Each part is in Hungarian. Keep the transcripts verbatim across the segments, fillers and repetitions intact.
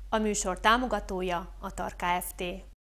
A műsor támogatója a TAR Kft.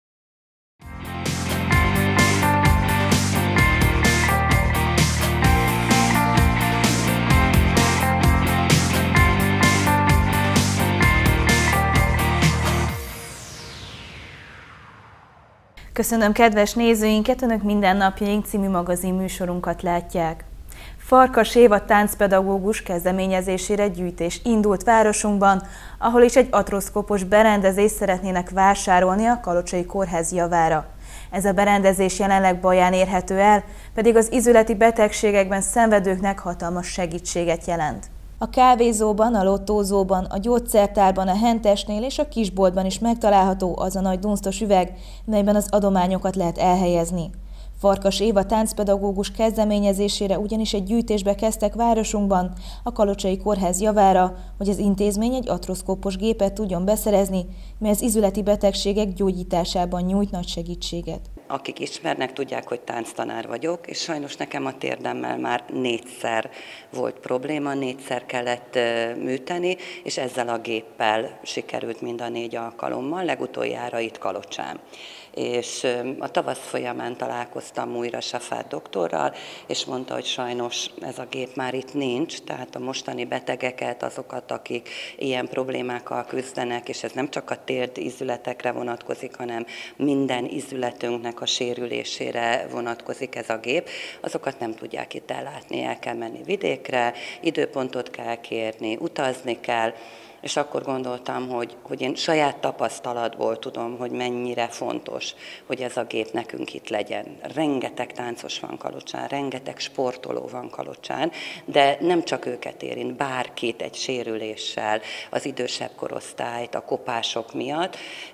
Köszönöm kedves nézőinket, Önök Mindennapjaink című magazin műsorunkat látják. Farkas Éva táncpedagógus kezdeményezésére gyűjtés indult városunkban, ahol is egy atroszkópos berendezést szeretnének vásárolni a Kalocsai Kórház javára. Ez a berendezés jelenleg Baján érhető el, pedig az ízületi betegségekben szenvedőknek hatalmas segítséget jelent. A kávézóban, a lottózóban, a gyógyszertárban, a hentesnél és a kisboltban is megtalálható az a nagy dunsztos üveg, melyben az adományokat lehet elhelyezni. Farkas Éva táncpedagógus kezdeményezésére ugyanis egy gyűjtésbe kezdtek városunkban, a Kalocsai Kórház javára, hogy az intézmény egy atroszkópos gépet tudjon beszerezni, mely az ízületi betegségek gyógyításában nyújt nagy segítséget. Akik ismernek, tudják, hogy tánctanár vagyok, és sajnos nekem a térdemmel már négyszer volt probléma, négyszer kellett műteni, és ezzel a géppel sikerült mind a négy alkalommal, legutoljára itt Kalocsán. És a tavasz folyamán találkoztam újra Safát doktorral, és mondta, hogy sajnos ez a gép már itt nincs, tehát a mostani betegeket, azokat, akik ilyen problémákkal küzdenek, és ez nem csak a térd ízületekre vonatkozik, hanem minden ízületünknek a sérülésére vonatkozik ez a gép, azokat nem tudják itt ellátni, el kell menni vidékre, időpontot kell kérni, utazni kell, és akkor gondoltam, hogy, hogy én saját tapasztalatból tudom, hogy mennyire fontos, hogy ez a gép nekünk itt legyen. Rengeteg táncos van Kalocsán, rengeteg sportoló van Kalocsán, de nem csak őket érint, bárkit egy sérüléssel, az idősebb korosztályt, a kopások miatt,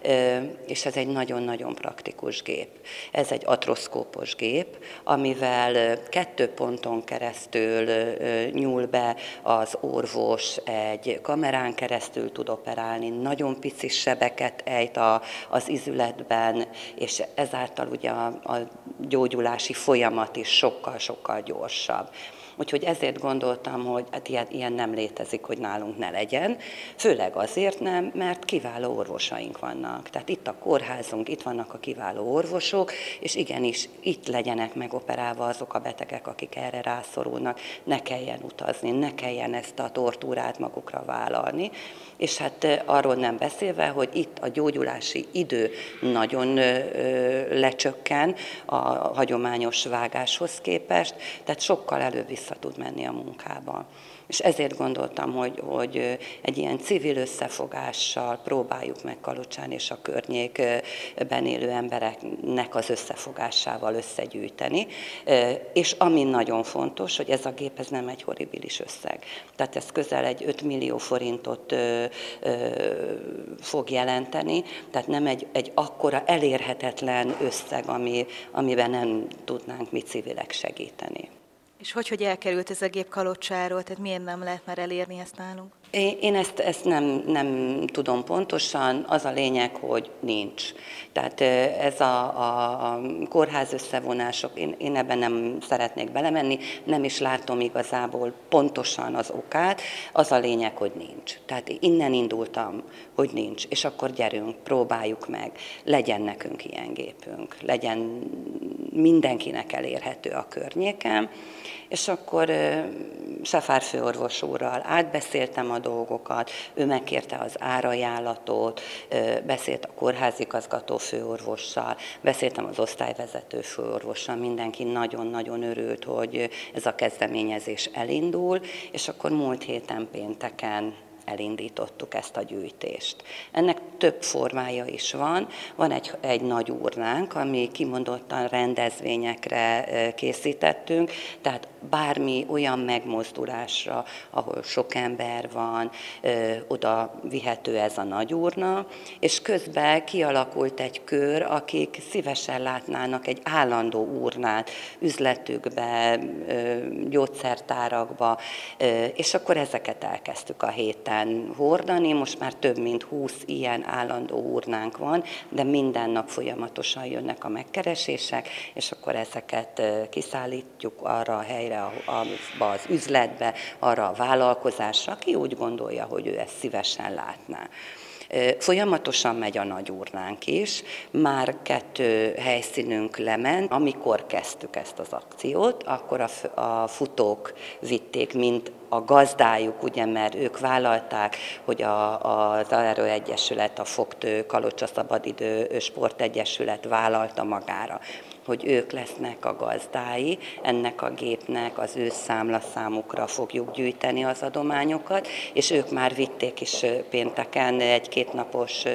és ez egy nagyon-nagyon praktikus gép. Ez egy atroszkópos gép, amivel kettő ponton keresztül nyúl be az orvos, egy kamerán keresztül, keresztül tud operálni, nagyon pici sebeket ejt a, az izületben, és ezáltal ugye a, a gyógyulási folyamat is sokkal-sokkal gyorsabb. Úgyhogy ezért gondoltam, hogy hát ilyen, ilyen nem létezik, hogy nálunk ne legyen. Főleg azért nem, mert kiváló orvosaink vannak. Tehát itt a kórházunk, itt vannak a kiváló orvosok, és igenis itt legyenek megoperálva azok a betegek, akik erre rászorulnak. Ne kelljen utazni, ne kelljen ezt a tortúrát magukra vállalni. És hát arról nem beszélve, hogy itt a gyógyulási idő nagyon ö, lecsökken a hagyományos vágáshoz képest, tehát sokkal előbb vissza tud menni a munkába. És ezért gondoltam, hogy, hogy egy ilyen civil összefogással próbáljuk meg Kalocsán és a környékben élő embereknek az összefogásával összegyűjteni. És ami nagyon fontos, hogy ez a gép ez nem egy horribilis összeg. Tehát ez közel egy öt millió forintot fog jelenteni, tehát nem egy, egy akkora elérhetetlen összeg, ami, amiben nem tudnánk mi civilek segíteni. És hogy, hogy elkerült ez a gép Kalocsáról, tehát miért nem lehet már elérni ezt nálunk? Én ezt, ezt nem, nem tudom pontosan, az a lényeg, hogy nincs. Tehát ez a, a, a kórház összevonások, én, én ebben nem szeretnék belemenni, nem is látom igazából pontosan az okát, az a lényeg, hogy nincs. Tehát innen indultam, hogy nincs, és akkor gyerünk, próbáljuk meg, legyen nekünk ilyen gépünk, legyen mindenkinek elérhető a környéken, és akkor Safár főorvos úrral átbeszéltem a dolgokat, ő megkérte az árajánlatot, beszélt a kórházigazgató főorvossal, beszéltem az osztályvezető főorvossal, mindenki nagyon-nagyon örült, hogy ez a kezdeményezés elindul, és akkor múlt héten pénteken elindítottuk ezt a gyűjtést. Ennek több formája is van. Van egy, egy nagy urnánk, ami kimondottan rendezvényekre készítettünk, tehát bármi olyan megmozdulásra, ahol sok ember van, oda vihető ez a nagy urna, és közben kialakult egy kör, akik szívesen látnának egy állandó urnát üzletükbe, gyógyszertárakba, és akkor ezeket elkezdtük a héten hordani, most már több mint húsz ilyen állandó urnánk van, de minden nap folyamatosan jönnek a megkeresések, és akkor ezeket kiszállítjuk arra a helyre, az üzletbe, arra a vállalkozásra, aki úgy gondolja, hogy ő ezt szívesen látná. Folyamatosan megy a nagyurnánk is, már kettő helyszínünk lement. Amikor kezdtük ezt az akciót, akkor a, a futók vitték, mint a gazdájuk, ugye, mert ők vállalták, hogy a, az Aero Egyesület, a Fogtő Kalocsa Szabadidő Sportegyesület vállalta magára, hogy ők lesznek a gazdái, ennek a gépnek az ő számlaszámukra fogjuk gyűjteni az adományokat, és ők már vitték is pénteken, egy kétnapos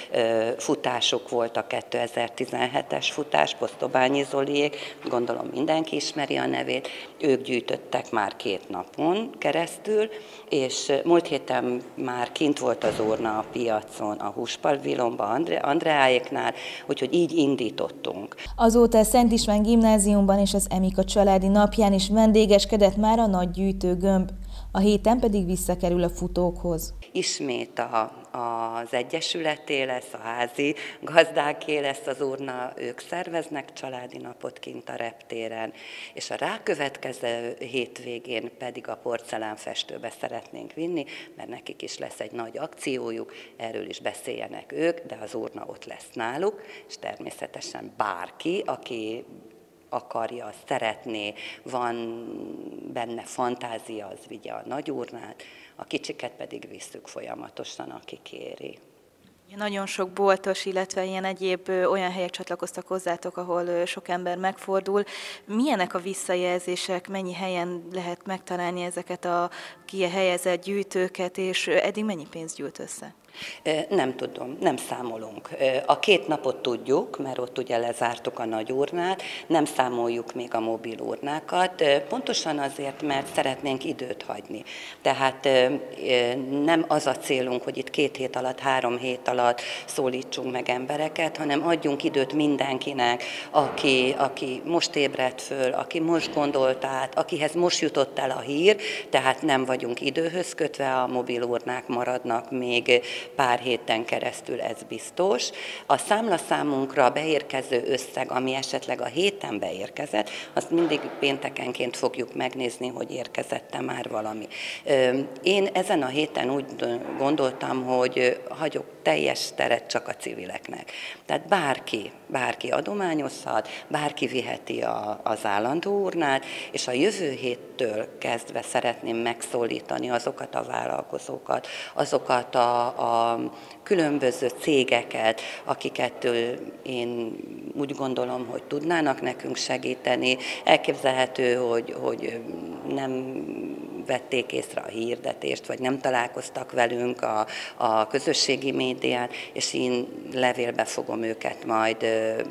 futásuk volt a kétezer-tizenhetes futás, Posztobányi Zoliék, gondolom mindenki ismeri a nevét, ők gyűjtöttek már két napon keresztül, és múlt héten már kint volt az urna a piacon, a húspavilonban, Andreáéknál, úgyhogy így indítottunk. Azóta a Szent István Gimnáziumban és az Emika családi napján is vendégeskedett már a nagy gyűjtőgömb, a héten pedig visszakerül a futókhoz. Ismét a, az egyesületé lesz, a házi gazdáké lesz az urna, ők szerveznek családi napot kint a reptéren, és a rákövetkező hétvégén pedig a porcelánfestőbe szeretnénk vinni, mert nekik is lesz egy nagy akciójuk, erről is beszéljenek ők, de az urna ott lesz náluk, és természetesen bárki, aki akarja, szeretné, van benne fantázia, az vigye a nagyurnát, a kicsiket pedig visszük folyamatosan, aki kéri. Nagyon sok boltos, illetve ilyen egyéb olyan helyek csatlakoztak hozzátok, ahol sok ember megfordul. Milyenek a visszajelzések, mennyi helyen lehet megtalálni ezeket a kihelyezett gyűjtőket, és eddig mennyi pénzt gyűjt össze? Nem tudom, nem számolunk. A két napot tudjuk, mert ott ugye lezártuk a nagy urnát, nem számoljuk még a mobil urnákat, pontosan azért, mert szeretnénk időt hagyni. Tehát nem az a célunk, hogy itt két hét alatt, három hét alatt szólítsunk meg embereket, hanem adjunk időt mindenkinek, aki, aki most ébredt föl, aki most gondolt át, akihez most jutott el a hír, tehát nem vagyunk időhöz kötve, a mobil urnák maradnak még pár héten keresztül, ez biztos. A számlaszámunkra beérkező összeg, ami esetleg a héten beérkezett, azt mindig péntekenként fogjuk megnézni, hogy érkezett-e már valami. Én ezen a héten úgy gondoltam, hogy hagyok teljes teret csak a civileknek. Tehát bárki, bárki adományozhat, bárki viheti a, az állandó urnát, és a jövő héttől kezdve szeretném megszólítani azokat a vállalkozókat, azokat a, a különböző cégeket, akiket én úgy gondolom, hogy tudnának nekünk segíteni. Elképzelhető, hogy, hogy nem vették észre a hirdetést, vagy nem találkoztak velünk a, a közösségi médián, és én levélbe fogom őket majd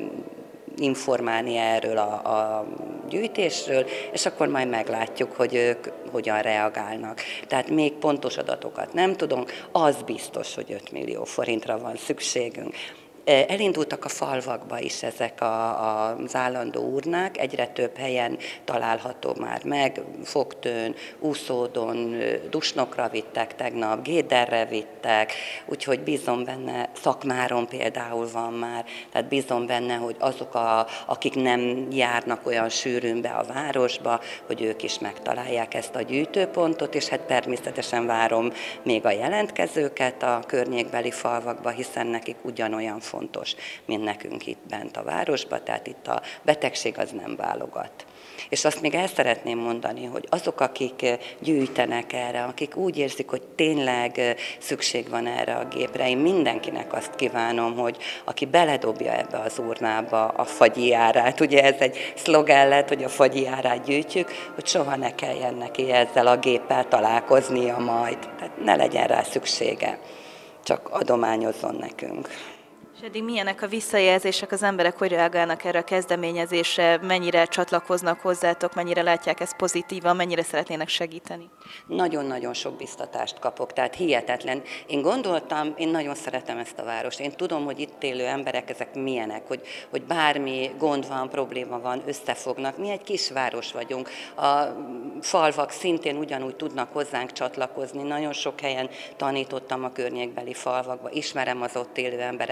informálni erről a, a gyűjtésről, és akkor majd meglátjuk, hogy ők hogyan reagálnak. Tehát még pontos adatokat nem tudunk, az biztos, hogy öt millió forintra van szükségünk. Elindultak a falvakba is ezek a, az állandó urnák, egyre több helyen található már meg, Fogtőn, Úszódon, Dusnokra vittek tegnap, Géderre vittek, úgyhogy bízom benne, Szakmáron például van már, tehát bízom benne, hogy azok, a, akik nem járnak olyan sűrűn be a városba, hogy ők is megtalálják ezt a gyűjtőpontot, és hát természetesen várom még a jelentkezőket a környékbeli falvakba, hiszen nekik ugyanolyan fontos, mint nekünk itt bent a városban, tehát itt a betegség az nem válogat. És azt még el szeretném mondani, hogy azok, akik gyűjtenek erre, akik úgy érzik, hogy tényleg szükség van erre a gépre, én mindenkinek azt kívánom, hogy aki beledobja ebbe az urnába a fagyi árát, ugye ez egy szlogán lett, hogy a fagyi árát gyűjtjük, hogy soha ne kelljen neki ezzel a géppel találkoznia majd. Tehát ne legyen rá szüksége, csak adományozzon nekünk. És eddig milyenek a visszajelzések, az emberek hogy reagálnak erre a kezdeményezésre, mennyire csatlakoznak hozzátok, mennyire látják ezt pozitívan, mennyire szeretnének segíteni? Nagyon-nagyon sok biztatást kapok, tehát hihetetlen. Én gondoltam, én nagyon szeretem ezt a várost, én tudom, hogy itt élő emberek ezek milyenek, hogy, hogy bármi gond van, probléma van, összefognak. Mi egy kisváros vagyunk, a falvak szintén ugyanúgy tudnak hozzánk csatlakozni, nagyon sok helyen tanítottam a környékbeli falvakba, ismerem az ott élő embereket.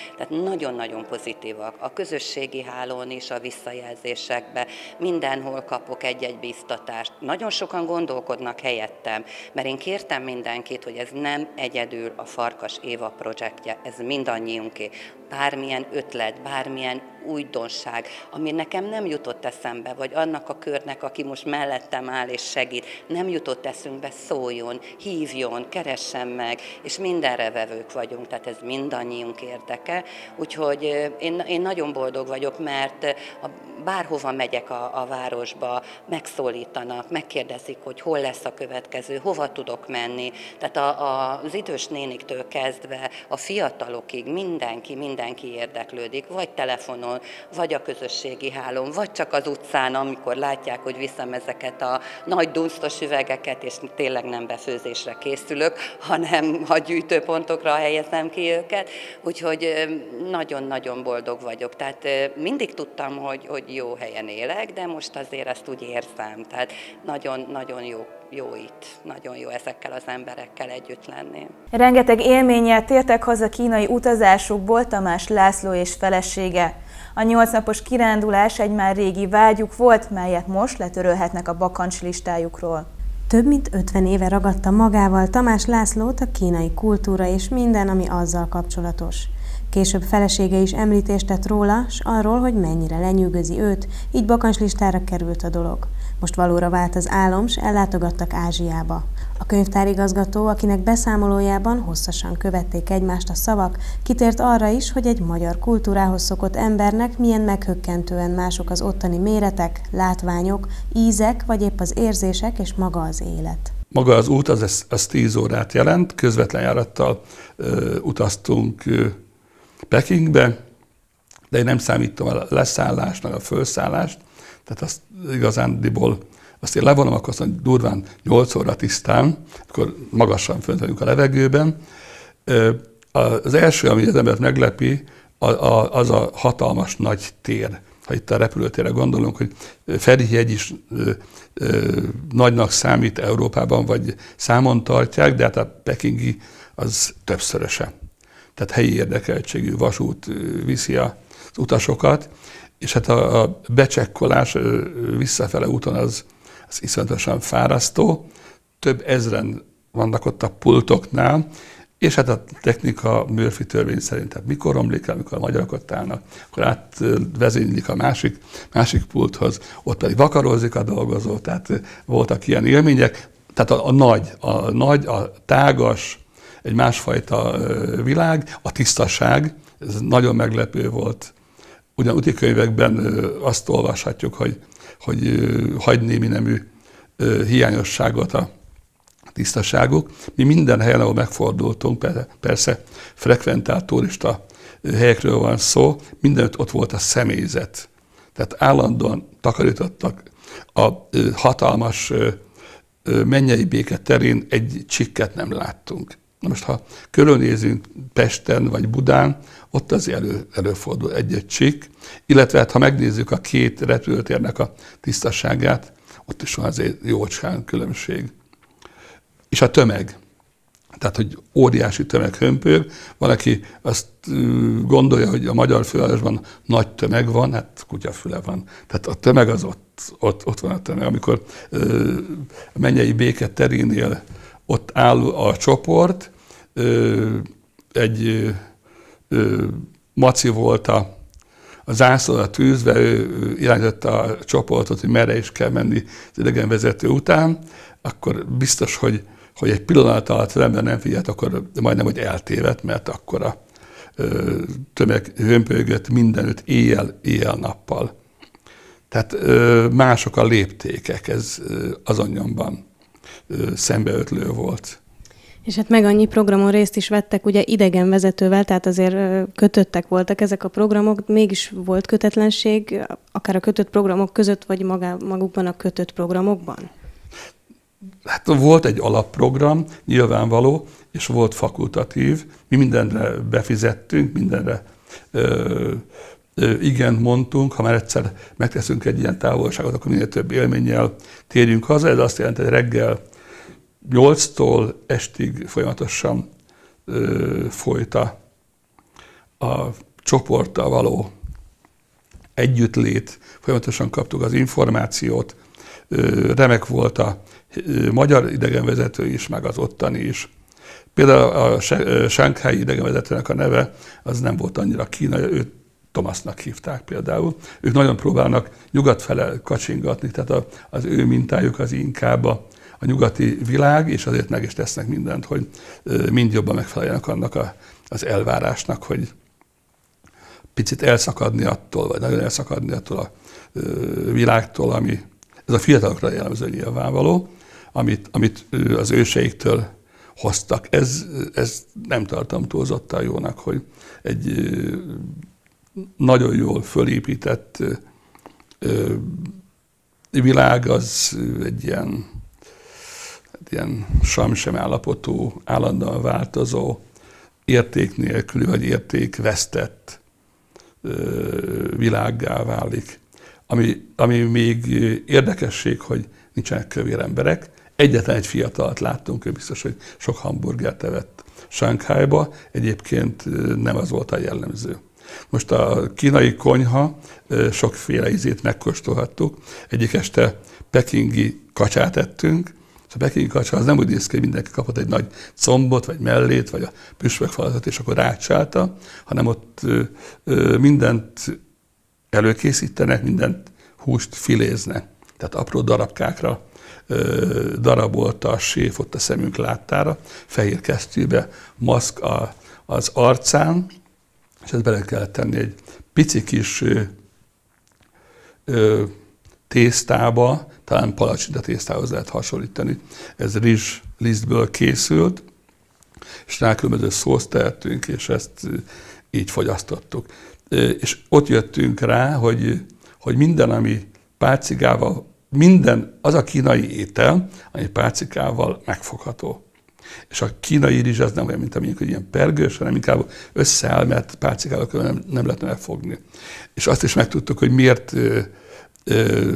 Tehát nagyon-nagyon pozitívak. A közösségi hálón is, a visszajelzésekben, mindenhol kapok egy-egy biztatást. Nagyon sokan gondolkodnak helyettem, mert én kértem mindenkit, hogy ez nem egyedül a Farkas Éva projektje, ez mindannyiunké. Bármilyen ötlet, bármilyen újdonság, ami nekem nem jutott eszembe, vagy annak a körnek, aki most mellettem áll és segít, nem jutott eszünkbe, szóljon, hívjon, keressen meg, és mindenre vevők vagyunk, tehát ez mindannyiunk érdeke. Úgyhogy én, én nagyon boldog vagyok, mert a, bárhova megyek a, a városba, megszólítanak, megkérdezik, hogy hol lesz a következő, hova tudok menni. Tehát a, a, az idős néniktől kezdve a fiatalokig mindenki, mindenki érdeklődik, vagy telefonon, vagy a közösségi hálón, vagy csak az utcán, amikor látják, hogy viszem ezeket a nagy dunsztos üvegeket, és tényleg nem befőzésre készülök, hanem a gyűjtőpontokra helyezem ki őket. Úgyhogy nagyon-nagyon boldog vagyok. Tehát mindig tudtam, hogy, hogy jó helyen élek, de most azért ezt úgy érzem. Tehát nagyon-nagyon jó. Jó itt, nagyon jó ezekkel az emberekkel együtt lenni. Rengeteg élménnyel tértek haza kínai utazásukból Tamás László és felesége. A nyolc napos kirándulás egy már régi vágyuk volt, melyet most letörölhetnek a bakancs listájukról. Több mint ötven éve ragadta magával Tamás Lászlót a kínai kultúra és minden, ami azzal kapcsolatos. Később felesége is említést tett róla, s arról, hogy mennyire lenyűgözi őt, így bakancslistára került a dolog. Most valóra vált az álom, s ellátogattak Ázsiába. A könyvtárigazgató, akinek beszámolójában hosszasan követték egymást a szavak, kitért arra is, hogy egy magyar kultúrához szokott embernek milyen meghökkentően mások az ottani méretek, látványok, ízek, vagy épp az érzések és maga az élet. Maga az út az, az tíz órát jelent, közvetlen járattal ö, utaztunk ö, Pekingbe, de én nem számítom a leszállást, meg a fölszállást, tehát azt igazándiból azt én levonom, akkor azt mondom, durván nyolc óra tisztán, akkor magasan fönt vagyunk a levegőben. Az első, ami az embert meglepi, az a hatalmas nagy tér. Ha itt a repülőtérre gondolunk, hogy Ferihegy is ö, ö, nagynak számít Európában, vagy számon tartják, de hát a pekingi az többszöröse. Tehát helyi érdekeltségű vasút viszi az utasokat, és hát a, a becsekkolás visszafele úton az, az iszonyatosan fárasztó. Több ezren vannak ott a pultoknál, és hát a technika Murphy törvény szerint, tehát mikor romlik el, amikor a magyarok ott állnak, akkor átvezénylik a másik, másik pulthoz, ott pedig vakarózik a dolgozó, tehát voltak ilyen élmények. Tehát a, a nagy, a nagy, a tágas, egy másfajta világ, a tisztaság, ez nagyon meglepő volt. Ugyan útikönyvekben azt olvashatjuk, hogy, hogy hagy némi nemű hiányosságot a tisztaságuk. Mi minden helyen, ahol megfordultunk, persze frekventált turista helyekről van szó, mindenütt ott volt a személyzet. Tehát állandóan takarítottak. A hatalmas Mennyei Béke terén egy csikket nem láttunk. Na most, ha körülnézünk Pesten vagy Budán, ott azért elő, előfordul egy-egy csík, illetve hát, ha megnézzük a két repülőtérnek a tisztaságát, ott is van azért jócskán különbség. És a tömeg. Tehát, hogy óriási tömeg hömpög. Van, aki azt gondolja, hogy a magyar fővárosban nagy tömeg van, hát kutyafüle van. Tehát a tömeg az ott, ott, ott van a tömeg. Amikor a Mennyei Béke terénél ott áll a csoport, egy maci volt a, a zászlóra tűzve, ő irányította a csoportot, hogy merre is kell menni az idegenvezető után, akkor biztos, hogy, hogy egy pillanat alatt az ember nem figyelt, akkor majdnem, hogy eltévedt, mert akkor a tömeg hömpölygött mindenütt éjjel, éjjel-nappal. Tehát mások a léptékek, ez azon nyomban szembeötlő volt. És hát meg annyi programon részt is vettek, ugye idegenvezetővel, tehát azért kötöttek voltak ezek a programok, mégis volt kötetlenség, akár a kötött programok között, vagy magá, magukban a kötött programokban? Hát volt egy alapprogram, nyilvánvaló, és volt fakultatív. Mi mindenre befizettünk, mindenre ö, ö, igent mondtunk. Ha már egyszer megteszünk egy ilyen távolságot, akkor minél több élménnyel térjünk haza. Ez azt jelenti, hogy reggel nyolctól estig folyamatosan ö, folyt a, a csoporttal való együttlét, folyamatosan kaptuk az információt, remek volt a magyar idegenvezető is, meg az ottani is. Például a sánghái idegenvezetőnek a neve az nem volt annyira kínai, őt Thomasnak hívták például. Ők nagyon próbálnak nyugat fele kacsingatni, tehát az ő mintájuk az inkább a, a nyugati világ, és azért meg is tesznek mindent, hogy mind jobban megfeleljenek annak a, az elvárásnak, hogy picit elszakadni attól, vagy nagyon elszakadni attól a világtól, ami ez a fiatalokra jellemző nyilvánvaló, amit, amit az őseiktől hoztak. Ez, ez nem tartom túlzottan jónak, hogy egy nagyon jól fölépített világ az egy ilyen, egy ilyen samsem állapotú, állandóan változó, érték nélküli vagy értékvesztett világgá válik. Ami, ami még érdekesség, hogy nincsenek kövér emberek. Egyetlen egy fiatalt láttunk, ő biztos, hogy sok hamburgert evett Sánkhájba, egyébként nem az volt a jellemző. Most a kínai konyha sokféle ízét megkóstolhattuk. Egyik este pekingi kacsát ettünk, és a pekingi kacsa az nem úgy néz ki, hogy mindenki kapott egy nagy combot, vagy mellét, vagy a püspökfalatot, és akkor rácsálta, hanem ott mindent előkészítenek, mindent húst filéznek. Tehát apró darabkákra darabolta a séf ott a szemünk láttára, fehér kesztyűbe, maszk a, az arcán, és ezt bele kellett tenni egy pici kis ö, ö, tésztába, talán palacsinta tésztához lehet hasonlítani. Ez rizs lisztből készült, és rá különböző szószt tehetünk, és ezt így fogyasztottuk. És ott jöttünk rá, hogy, hogy minden, ami pálcikával, minden, az a kínai étel, ami pálcikával megfogható. És a kínai rizs az nem olyan, mint amilyen, hogy ilyen pergős, hanem inkább összeáll, mert pálcikával nem, nem lehetne megfogni. És azt is megtudtuk, hogy miért, ö, ö,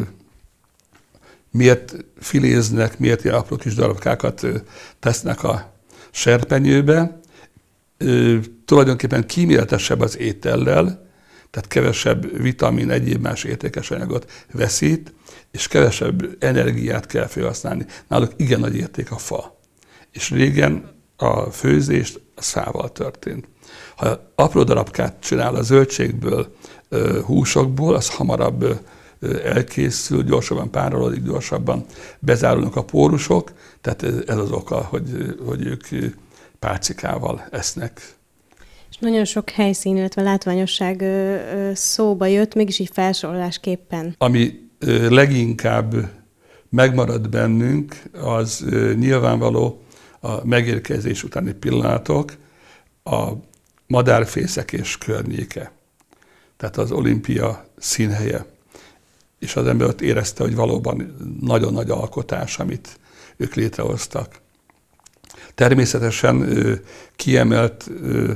miért filéznek, miért ilyen apró kis darabkákat ö, tesznek a serpenyőbe. Ö, tulajdonképpen kíméletesebb az étellel, tehát kevesebb vitamin, egyéb más értékes anyagot veszít, és kevesebb energiát kell felhasználni. Náluk igen nagy érték a fa. És régen a főzést az fával történt. Ha apró darabkát csinál a zöldségből, húsokból, az hamarabb elkészül, gyorsabban párolódik, gyorsabban bezárulnak a pórusok, tehát ez az oka, hogy, hogy ők pálcikával esznek. És nagyon sok helyszín, illetve látványosság szóba jött, mégis így felsorolásképpen. Ami leginkább megmarad bennünk, az nyilvánvaló a megérkezés utáni pillanatok, a madárfészek és környéke. Tehát az olimpia színhelye. És az ember ott érezte, hogy valóban nagyon nagy alkotás, amit ők létrehoztak. Természetesen kiemelt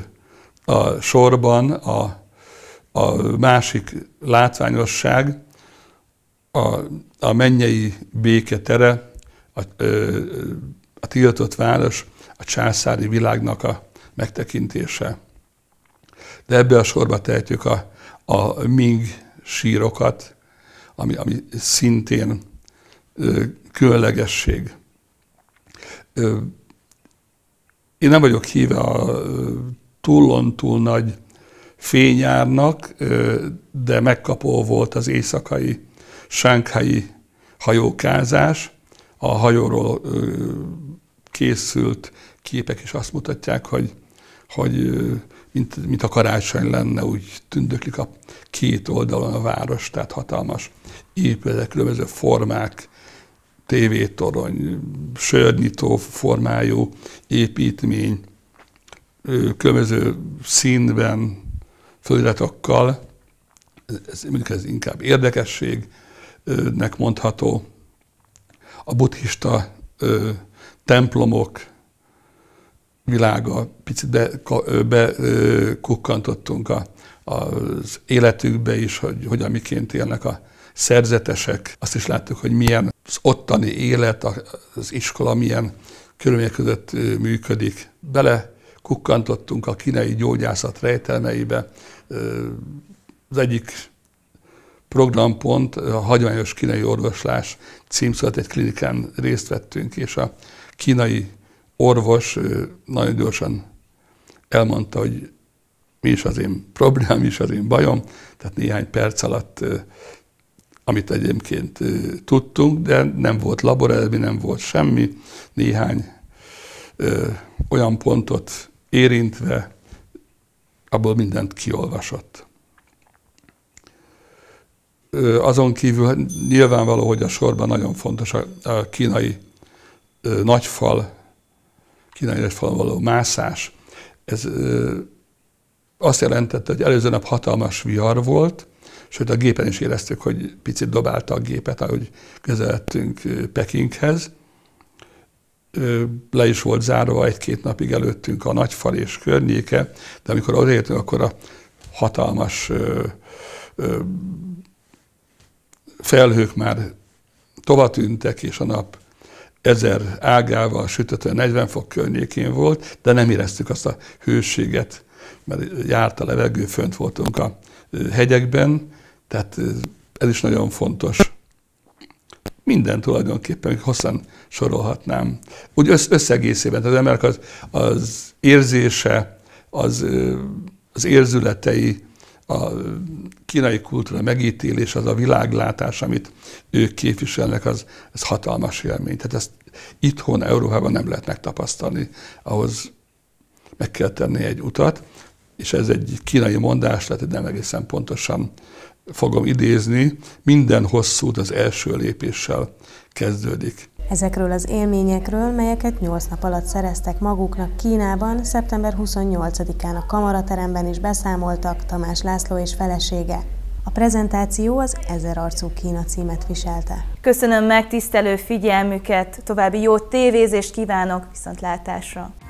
a sorban a, a másik látványosság, a, a mennyei béketere, a, a tiltott város, a császári világnak a megtekintése. De ebbe a sorba tehetjük a, a Ming sírokat, ami, ami szintén ö, különlegesség. Ö, én nem vagyok híve a túlon túl nagy fényárnak, ö, de megkapó volt az éjszakai sánghái hajókázás. A hajóról ö, készült képek is azt mutatják, hogy, hogy mint, mint a karácsony lenne, úgy tündöklik a két oldalon a város, tehát hatalmas épületek, különböző formák, tévétorony, sörnyitó formájú építmény, különböző színben, föliratokkal. Ez, mondjuk ez inkább érdekességnek mondható. A buddhista ö, templomok világa, picit bekukkantottunk be, az életükbe is, hogy hogyan miként élnek a szerzetesek. Azt is láttuk, hogy milyen az ottani élet, az iskola milyen körülmények között működik. Bele kukkantottunk a kínai gyógyászat rejtelmeibe. Az egyik programpont, a hagyományos kínai orvoslás címszólt egy klinikán részt vettünk, és a kínai orvos nagyon gyorsan elmondta, hogy mi is az én problémám, mi is az én bajom, tehát néhány perc alatt, amit egyébként tudtunk, de nem volt laboreredmény, nem volt semmi, néhány ö, olyan pontot érintve, abból mindent kiolvasott. Ö, azon kívül nyilvánvaló, hogy a sorban nagyon fontos a, a kínai ö, nagyfal, kínai nagyfalon való mászás. Ez ö, azt jelentette, hogy előző nap hatalmas vihar volt, sőt a gépen is éreztük, hogy picit dobálta a gépet, ahogy közeledtünk Pekinghez. Le is volt zárva egy-két napig előttünk a nagyfal és környéke, de amikor odaértünk, akkor a hatalmas ö, ö, felhők már tovatűntek, és a nap ezer ágával sütött, negyven fok környékén volt, de nem éreztük azt a hőséget, mert járt a levegő, fönt voltunk a hegyekben, tehát ez is nagyon fontos. Minden tulajdonképpen, hosszan sorolhatnám. Úgy összegészében, az emberek az, az érzése, az, az érzületei, a kínai kultúra megítélés, az a világlátás, amit ők képviselnek, az, az hatalmas élmény. Tehát ezt itthon, Európában nem lehet megtapasztalni, ahhoz meg kell tenni egy utat, és ez egy kínai mondás, tehát nem egészen pontosan fogom idézni, minden hosszú út az első lépéssel kezdődik. Ezekről az élményekről, melyeket nyolc nap alatt szereztek maguknak Kínában, szeptember huszonnyolcadikán a Kamarateremben is beszámoltak Tamás László és felesége. A prezentáció az Ezer arcú Kína címet viselte. Köszönöm megtisztelő figyelmüket, további jó tévézést kívánok, viszontlátásra!